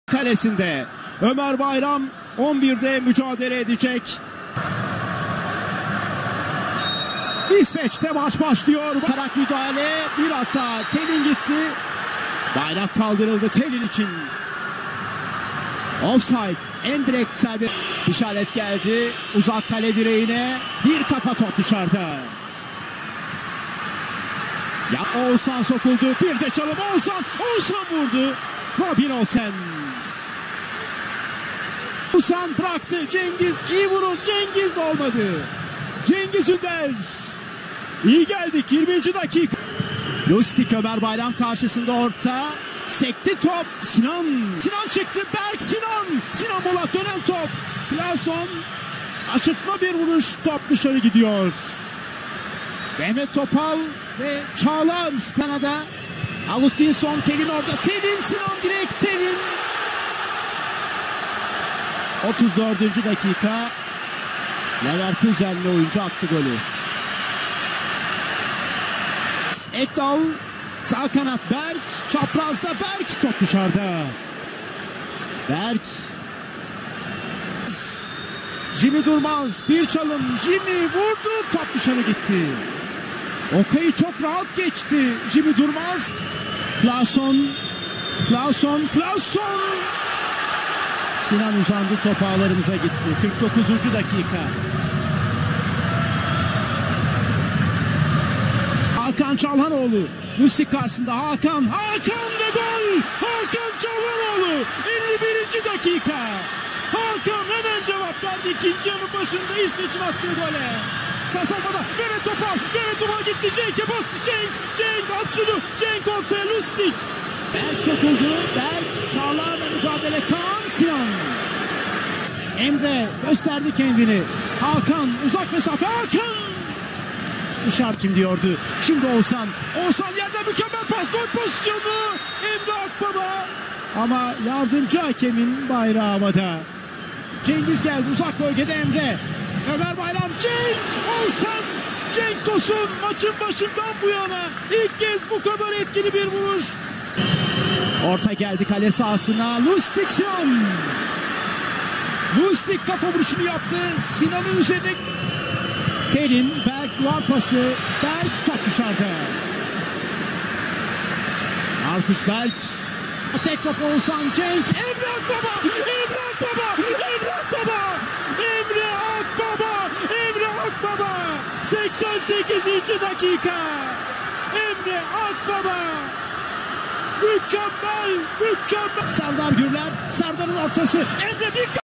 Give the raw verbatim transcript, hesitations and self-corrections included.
kalesinde. Ömer Bayram on birde mücadele edecek. İsveç'te maç başlıyor. Karak müdahale, bir hata. Telin gitti. Bayrak kaldırıldı Telin için. Offside. En direkt serbest işaret geldi. Uzak kale direğine. Bir kafa top dışarıda. Ya Oğuzhan sokuldu. Bir de çalım Oğuzhan. Oğuzhan vurdu. Robin Olsen. Oğuzhan bıraktı. Cengiz iyi vurur. Cengiz olmadı. Cengiz Ünder. İyi geldik. yirminci dakika. Lustig Ömer Bayram karşısında orta. Sekti top. Sinan. Sinan çıktı. Berk Sinan. Sinan Bolat dönen top. Klason. Aşırtma bir vuruş. Top dışarı gidiyor. Mehmet Topal ve Çağlar kanada. Agustinson, Telin orada. Telin, Sinan direkt Telin. otuz dördüncü dakika. Leverkusen'li oyuncu attı golü. Ekdal sağ kanat Berk. Çaprazda Berk, top dışarıda. Berk. Jimmy Durmaz bir çalım. Jimmy vurdu, top dışarı gitti. Okay'ı çok rahat geçti Jimmy Durmaz. Klason. Klason. Klason. Sinan uzandı, top ağlarımıza gitti. kırk dokuzuncu dakika. Hakan Çalhanoğlu. Lustig karşısında Hakan. Hakan ve gol. Hakan Çalhanoğlu. elli birinci dakika. Hakan hemen cevap verdi. İkinci yarının başında İsveç'in attığı gole. Kasabada Mehmet Topal. Mehmet Topal gitti. Cenk'e bastı. Cenk. Cenk at şunu. Cenk ortaya Lustig. Berk sokuldu. Berk Çağlar'la mücadele. Kaan Sinan. Emre gösterdi kendini. Hakan uzak mesafe. Hakan. Dışarı kim diyordu. Şimdi Oğuzhan. Oğuzhan yerde mükemmel pas. Gol pozisyonu. Emre Akbaba. Ama yardımcı hakemin bayrağı havada. Cengiz geldi. Uzak bölgede Emre. Ömer Bayram. Cenk. Oğuzhan. Cenk Tosun maçın başından bu yana ilk kez bu kadar etkili bir vuruş. Orta geldi kale sahasına. Lustig Sinan. Lustig kafa vuruşunu yaptı. Sinan'ın üzerine Telin, Berk duvar pası. Berk top dışarıda. Markus Berk. Tek top Oğuzhan. Cenk. Emre Akbaba. Emre Akbaba. Emre Akbaba. Emre Akbaba. Emre Akbaba. seksen sekizinci dakika. Emre Akbaba. Mükemmel. Mükemmel. Serdar Gürler. Serdar'ın ortası. Emre bir